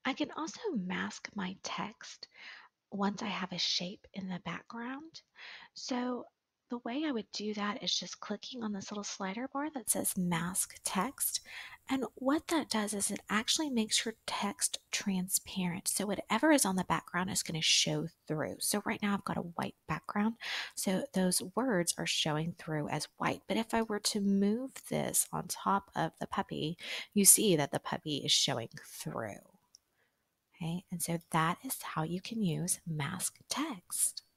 I can also mask my text once I have a shape in the background. So the way I would do that is just clicking on this little slider bar that says mask text. And what that does is it actually makes your text transparent. So whatever is on the background is going to show through. So right now I've got a white background. So those words are showing through as white. But if I were to move this on top of the puppy, you see that the puppy is showing through. Okay, and so that is how you can use mask text.